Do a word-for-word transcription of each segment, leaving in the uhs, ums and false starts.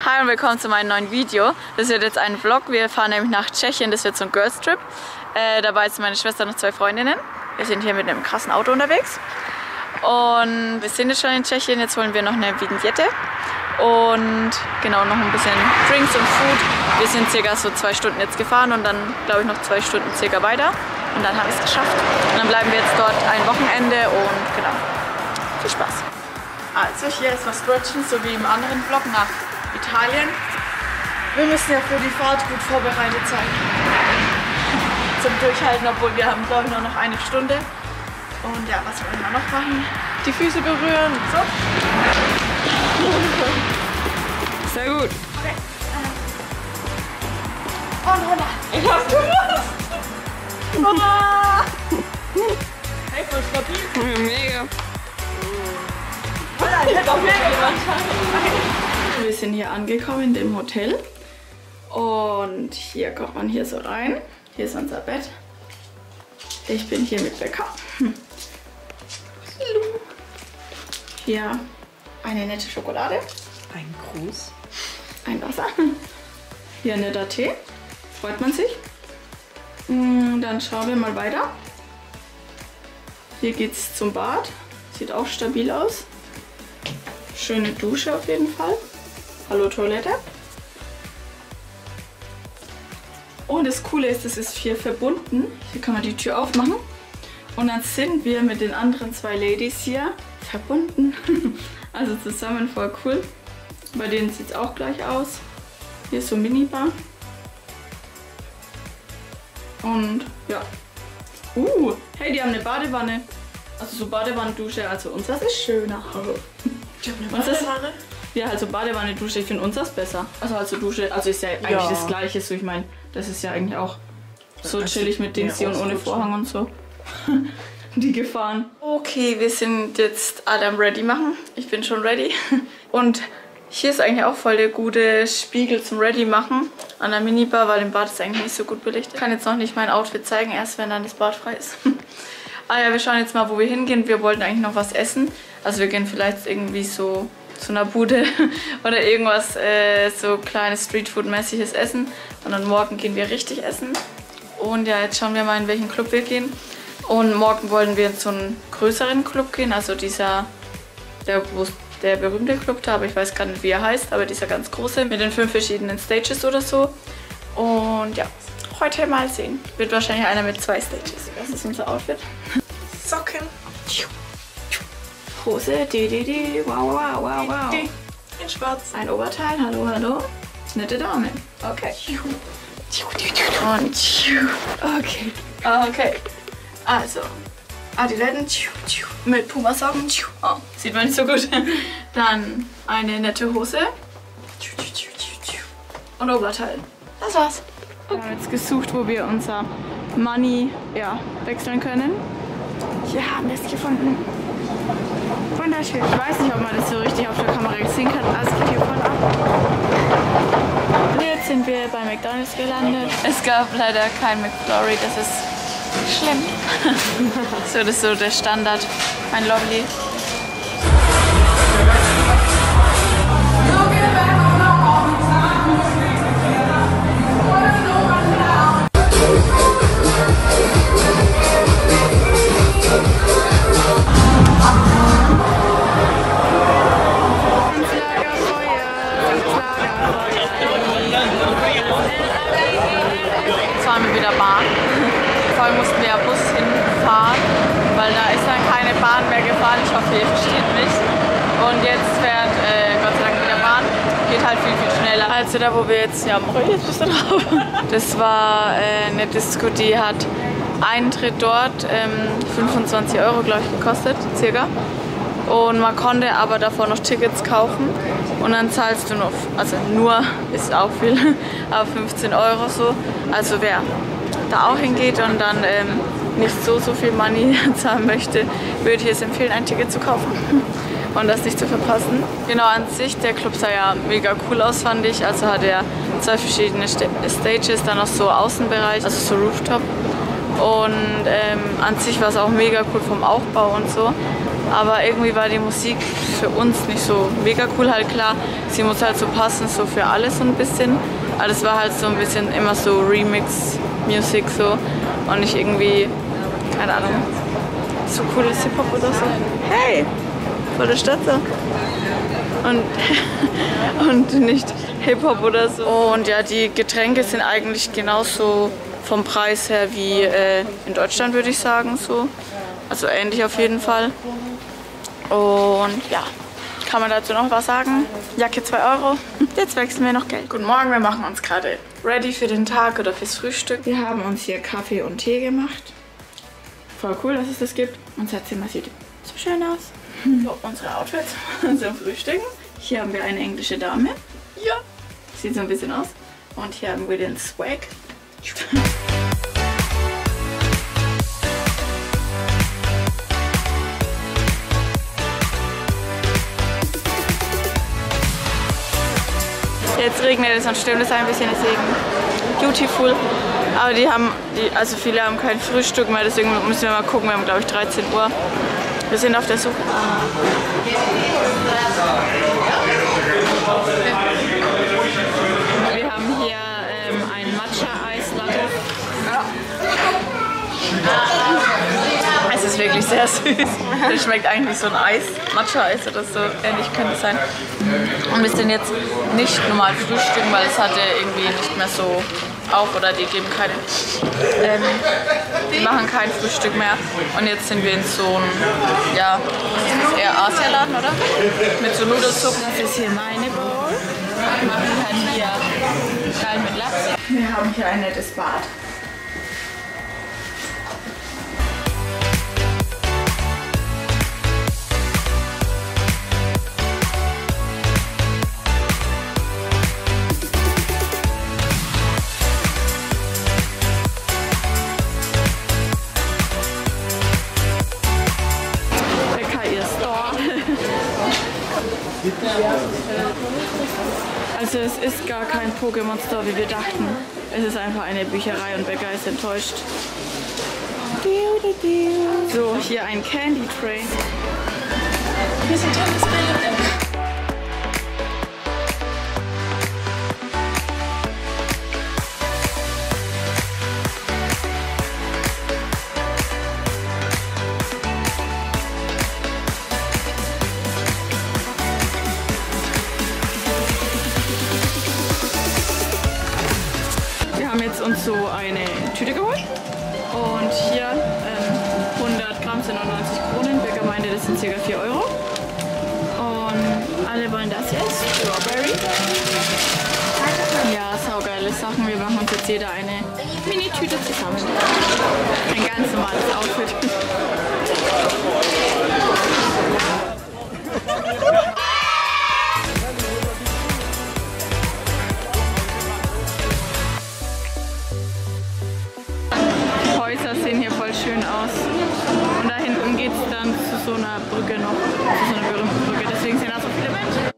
Hi und willkommen zu meinem neuen Video. Das wird jetzt ein Vlog. Wir fahren nämlich nach Tschechien. Das wird so ein Girls Trip. Äh, dabei ist meine Schwester und noch zwei Freundinnen. Wir sind hier mit einem krassen Auto unterwegs. Und wir sind jetzt schon in Tschechien. Jetzt holen wir noch eine Vignette. Und genau, noch ein bisschen Drinks und Food. Wir sind circa so zwei Stunden jetzt gefahren und dann glaube ich noch zwei Stunden circa weiter. Und dann haben wir es geschafft. Und dann bleiben wir jetzt dort ein Wochenende und genau, viel Spaß. Also hier ist was Stretchen, so wie im anderen Vlog nach Italien. Wir müssen ja für die Fahrt gut vorbereitet sein. Zum Durchhalten, obwohl wir haben glaube ich nur noch eine Stunde. Und ja, was wollen wir noch machen? Die Füße berühren. So. Sehr gut. Okay. Und runter. Ich hab's gewusst. Runter. Hey, voll stabil. Mega. Ich hätte auch mehr gemacht. Okay. Wir sind hier angekommen in dem Hotel. Und hier kommt man hier so rein. Hier ist unser Bett. Ich bin hier mit Becca. Hm. Hallo. Hier eine nette Schokolade. Ein Gruß. Ein Wasser. Hier ein netter Tee. Freut man sich. Dann schauen wir mal weiter. Hier geht's zum Bad. Sieht auch stabil aus. Schöne Dusche auf jeden Fall. Hallo Toilette. Und das Coole ist, es ist hier verbunden. Hier kann man die Tür aufmachen. Und dann sind wir mit den anderen zwei Ladies hier verbunden. Also zusammen, voll cool. Bei denen sieht es auch gleich aus. Hier ist so Minibar. Und ja. Uh, hey, die haben eine Badewanne. Also so Badewannendusche. Also unseres ist schöner. Die haben eine Badewanne? Ja, also Badewanne, Dusche. Ich finde unseres besser. Also also Dusche. Also ist ja eigentlich ja. das Gleiche. So, ich meine, das ist ja eigentlich auch so also chillig mit Dings hier und ohne Vorhang und so. Die Gefahren. Okay, wir sind jetzt alle am Ready machen. Ich bin schon ready. Und hier ist eigentlich auch voll der gute Spiegel zum Ready machen an der Minibar, weil im Bad ist eigentlich nicht so gut belichtet. Ich kann jetzt noch nicht mein Outfit zeigen, erst wenn dann das Bad frei ist. Ah ja, wir schauen jetzt mal, wo wir hingehen. Wir wollten eigentlich noch was essen. Also wir gehen vielleicht irgendwie so zu einer Bude oder irgendwas äh, so kleines Streetfood-mäßiges essen. Und dann morgen gehen wir richtig essen. Und ja, jetzt schauen wir mal, in welchen Club wir gehen. Und morgen wollen wir in so einen größeren Club gehen, also dieser, der, wo der berühmte Club da, aber ich weiß gar nicht, wie er heißt, aber dieser ganz große mit den fünf verschiedenen Stages oder so. Und ja, heute mal sehen. Wird wahrscheinlich einer mit zwei Stages. Das ist unser Outfit. Socken. Hose, di, di, di, wow, wow, wow, wow. In schwarz. Ein Oberteil, hallo, hallo. Nette Dame. Okay. Und okay. Okay. Also, Adiletten mit Pumasocken. Oh, sieht man nicht so gut. Dann eine nette Hose. Und Oberteil. Das war's. Okay. Wir haben jetzt gesucht, wo wir unser Money ja, wechseln können. Hier haben wir es gefunden. Wunderschön. Ich weiß nicht, ob man das so richtig auf der Kamera sehen kann. Also es geht hier voll ab. Und jetzt sind wir bei McDonald's gelandet. Es gab leider kein McFlurry, das ist schlimm. So, das ist so der Standard. Ein Lovely. Jetzt fahren wir wieder Bahn. Vorher mussten wir ja Bus hinfahren, weil da ist dann keine Bahn mehr gefahren. Ich hoffe, ihr versteht mich. Und jetzt fährt äh, Gott sei Dank wieder Bahn. Geht halt viel, viel schneller. Also da, wo wir jetzt, ja, Marie, jetzt bist du drauf. Das war äh, eine Disco, die hat Eintritt dort ähm, fünfundzwanzig Euro, glaube ich, gekostet, circa. Und man konnte aber davor noch Tickets kaufen. Und dann zahlst du noch, also nur, ist auch viel, aber fünfzehn Euro so. Also wer da auch hingeht und dann ähm, nicht so, so viel Money zahlen möchte, würde ich es empfehlen, ein Ticket zu kaufen und das nicht zu verpassen. Genau, an sich, der Club sah ja mega cool aus, fand ich. Also hat er zwei verschiedene Stages, dann noch so Außenbereich, also so Rooftop. Und ähm, an sich war es auch mega cool vom Aufbau und so. Aber irgendwie war die Musik für uns nicht so mega cool, halt klar. Sie muss halt so passen, so für alles so ein bisschen. Aber das war halt so ein bisschen immer so Remix-Musik so. Und nicht irgendwie, keine Ahnung, so cooles Hip-Hop oder so. Hey, vor der Stadt so. Und, und nicht Hip-Hop oder so. Und ja, die Getränke sind eigentlich genauso vom Preis her wie äh, in Deutschland, würde ich sagen. So. Also ähnlich auf jeden Fall. Und ja, kann man dazu noch was sagen? Jacke zwei Euro. Jetzt wechseln wir noch Geld. Guten Morgen, wir machen uns gerade ready für den Tag oder fürs Frühstück. Wir haben uns hier Kaffee und Tee gemacht. Voll cool, dass es das gibt. Unser Zimmer sieht so schön aus. So, unsere Outfits zum Frühstücken. Hier haben wir eine englische Dame. Ja. Sieht so ein bisschen aus. Und hier haben wir den Swag. Jetzt regnet es und stimmt es ein bisschen, deswegen beautiful. Aber die haben, die, also viele haben kein Frühstück mehr, deswegen müssen wir mal gucken. Wir haben, glaube ich, dreizehn Uhr. Wir sind auf der Suche. Wir haben hier ähm, ein Matcha-Eis-Latte. Es ist wirklich sehr süß. Das schmeckt eigentlich wie so ein Eis, Matcha-Eis oder so, ähnlich könnte es sein. Und wir sind jetzt nicht normal frühstücken, weil es hatte irgendwie nicht mehr so auf oder die geben keine, ähm, die machen kein Frühstück mehr. Und jetzt sind wir in so einem, ja, das ist eher Asialaden, oder? Mit so Nudelsuppen. Das ist hier meine Bowl. Wir machen halt hier geil mit Lachs. Wir haben hier ein nettes Bad. Also es ist gar kein Pokémon Store, wie wir dachten. Es ist einfach eine Bücherei und Bäcker ist enttäuscht. So, hier ein Candy Train. Hier sind tolles Bild. Uns so eine Tüte geholt und hier ähm, hundert Gramm sind neunundneunzig Kronen. Bäcker meinte, das sind ca. vier Euro und alle wollen das jetzt. Strawberry. Ja, saugeile Sachen. Wir machen uns jetzt jeder eine Mini-Tüte zusammen. Ein ganz normales Outfit. Sehen hier voll schön aus. Und da hinten geht es dann zu so einer Brücke noch, zu so einer berühmten Brücke. Deswegen sind da so viele Menschen.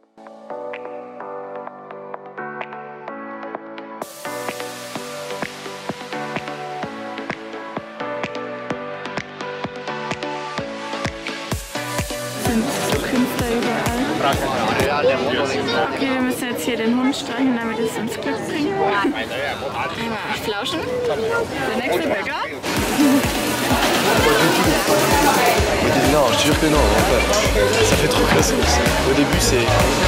Sind so Künstler überall. Okay, wir müssen jetzt hier den Hund streichen, damit es uns Glück bringt. Einmal flauschen. Der nächste Bäcker. Non, je te jure que non, en fait. Ça fait trop casse. Au début, c'est.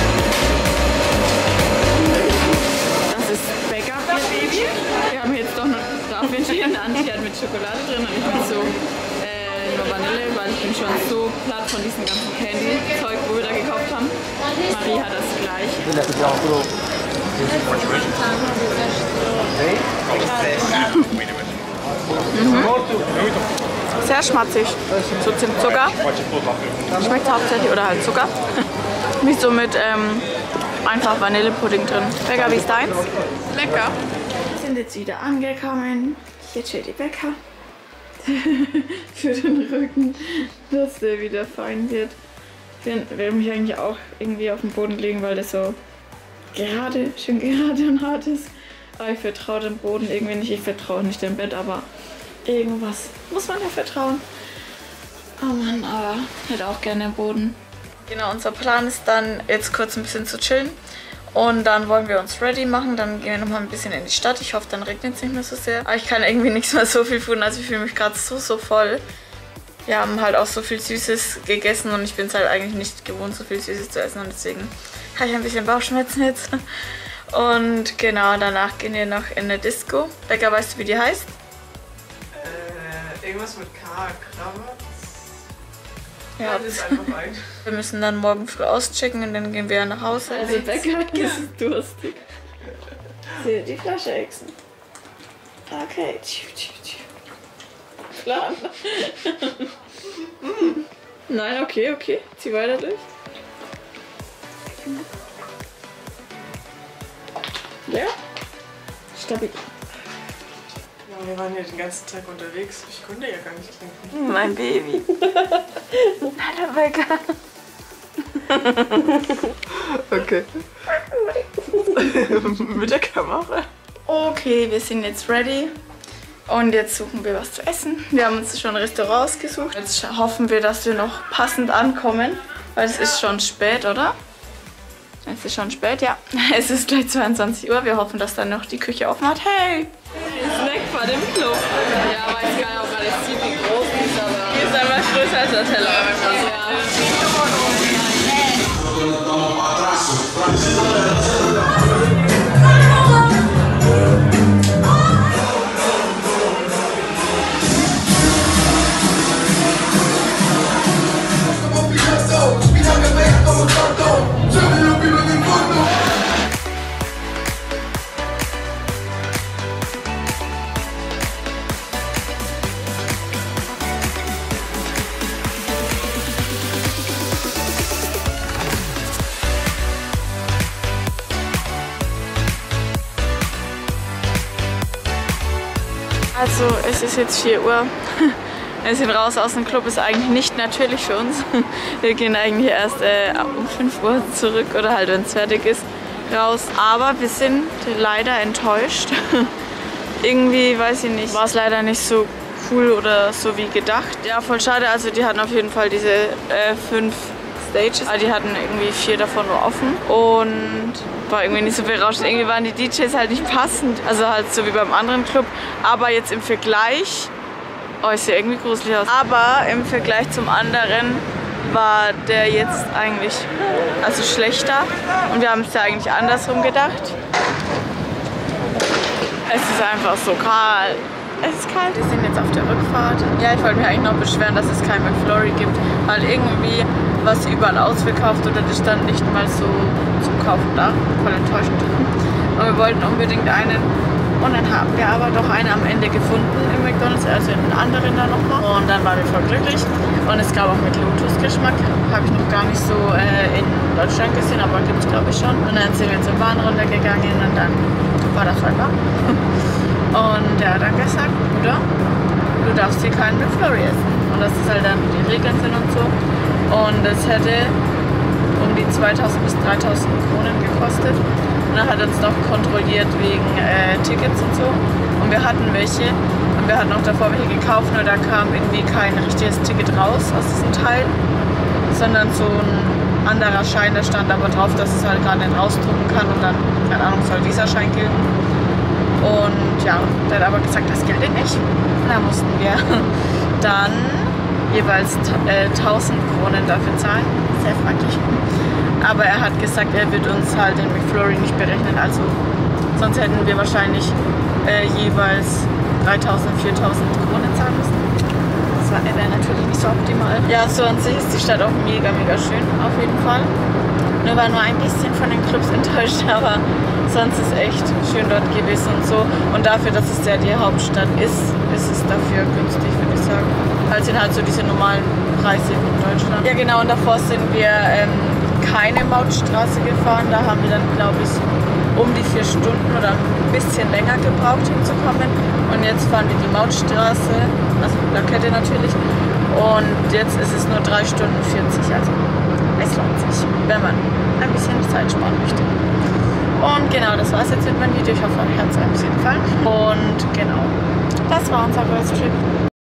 Das ist Bäcker Baby. Wir haben jetzt doch noch dafür entschieden, Anti hat mit Schokolade drin und ich mit so äh, nur Vanille, weil ich bin schon so platt von diesem ganzen Candy-Zeug, wo wir da gekauft haben. Marie hat das gleich. Mhm. Sehr schmatzig. So Zimtzucker. Schmeckt hauptsächlich, oder halt Zucker. Nicht so mit ähm, einfach Vanillepudding drin. Bäcker, wie ist deins? Lecker. Wir sind jetzt wieder angekommen. Jetzt steht die Bäcker. Für den Rücken, dass der wieder fein wird. Ich will mich eigentlich auch irgendwie auf den Boden legen, weil das so gerade, schön gerade und hart ist. Aber ich vertraue dem Boden irgendwie nicht. Ich vertraue nicht dem Bett, aber irgendwas muss man ja vertrauen. Oh Mann, aber ich hätte auch gerne den Boden. Genau, unser Plan ist dann jetzt kurz ein bisschen zu chillen. Und dann wollen wir uns ready machen. Dann gehen wir nochmal ein bisschen in die Stadt. Ich hoffe, dann regnet es nicht mehr so sehr. Aber ich kann irgendwie nichts mehr so viel tun. Also ich fühle mich gerade so, so voll. Wir haben halt auch so viel Süßes gegessen. Und ich bin es halt eigentlich nicht gewohnt, so viel Süßes zu essen. Und deswegen habe ich ein bisschen Bauchschmerzen jetzt. Und genau, danach gehen wir noch in eine Disco. Becca, weißt du, wie die heißt? Äh, irgendwas mit K. Krawatt? Ja, das ist einfach ein. Wir müssen dann morgen früh auschecken und dann gehen wir nach Hause. Also Becca ist durstig. Sie die Flasche exen. Okay. Plan. Nein, okay, okay. Zieh weiter durch. Ja? Stabil. Ja, wir waren ja den ganzen Tag unterwegs. Ich konnte ja gar nicht trinken. Mein Baby. Hallo Becca. Okay. Mit der Kamera. Okay, wir sind jetzt ready. Und jetzt suchen wir was zu essen. Wir haben uns schon Restaurants gesucht. Jetzt hoffen wir, dass wir noch passend ankommen. Weil es ist schon spät, oder? Es ist schon spät, ja. Es ist gleich zweiundzwanzig Uhr. Wir hoffen, dass dann noch die Küche offen hat. Hey! Snack vor dem Club. Ja, weiß gar nicht, ob alles ziemlich groß ist, aber... Hier ist einmal größer als der Teller. Also es ist jetzt vier Uhr. Wir sind raus aus dem Club, ist eigentlich nicht natürlich für uns. Wir gehen eigentlich erst äh, um fünf Uhr zurück oder halt, wenn es fertig ist, raus. Aber wir sind leider enttäuscht. Irgendwie, weiß ich nicht, war es leider nicht so cool oder so wie gedacht. Ja, voll schade. Also die hatten auf jeden Fall diese äh, fünf Stages. Aber die hatten irgendwie vier davon nur offen. Und war irgendwie nicht so berauschend. Irgendwie waren die D Js halt nicht passend. Also halt so wie beim anderen Club. Aber jetzt im Vergleich... Oh, ist ja irgendwie gruselig aus. Aber im Vergleich zum anderen war der jetzt eigentlich also schlechter. Und wir haben es ja eigentlich andersrum gedacht. Es ist einfach so kalt. Es ist kalt. Wir sind jetzt auf der Rückfahrt. Ja, ich wollte mich eigentlich noch beschweren, dass es kein McFlurry gibt. Weil irgendwie war es überall ausverkauft oder die stand nicht mal so zum Kaufen da. Voll enttäuschend. Und wir wollten unbedingt einen. Und dann haben wir aber doch einen am Ende gefunden im McDonald's, also einen anderen da nochmal. Und dann waren wir voll glücklich. Und es gab auch mit Lotus-Geschmack. Habe ich noch gar nicht so äh, in Deutschland gesehen, aber gibt es glaube ich schon. Und dann sind wir zur Bahn runtergegangen und dann war das voll warm. Und der hat dann gesagt, Bruder, du darfst hier keinen McFlurry essen. Und das ist halt dann, wie die Regeln sind und so. Und das hätte um die zweitausend bis dreitausend Kronen gekostet. Und dann hat er uns noch kontrolliert wegen äh, Tickets und so. Und wir hatten welche. Und wir hatten auch davor welche gekauft, nur da kam irgendwie kein richtiges Ticket raus aus diesem Teil. Sondern so ein anderer Schein, da stand aber drauf, dass es halt gerade nicht rausdrucken kann. Und dann, keine Ahnung, soll dieser Schein gelten. Und ja, der hat aber gesagt, das gilt nicht. Und da mussten wir dann jeweils äh, tausend Kronen dafür zahlen. Sehr fraglich. Aber er hat gesagt, er wird uns halt den McFlurry nicht berechnen. Also sonst hätten wir wahrscheinlich äh, jeweils dreitausend, viertausend Kronen zahlen müssen. Das wäre natürlich nicht so optimal. Ja, so an sich ist die Stadt auch mega, mega schön, auf jeden Fall. Wir waren nur ein bisschen von den Clubs enttäuscht, aber sonst ist echt schön dort gewesen und so. Und dafür, dass es ja die Hauptstadt ist, ist es dafür günstig, würde ich sagen. Halt sind halt so diese normalen Preise in Deutschland. Ja genau, und davor sind wir ähm, keine Mautstraße gefahren. Da haben wir dann, glaube ich, um die vier Stunden oder ein bisschen länger gebraucht hinzukommen. Und jetzt fahren wir die Mautstraße, also Plakette natürlich. Und jetzt ist es nur drei Stunden vierzig. Also es lohnt sich, wenn man ein bisschen Zeit sparen möchte. Und genau, das war's jetzt mit meinem Video. Ich hoffe, euch hat es ein bisschen gefallen. Und genau, das war unser Girls Trip.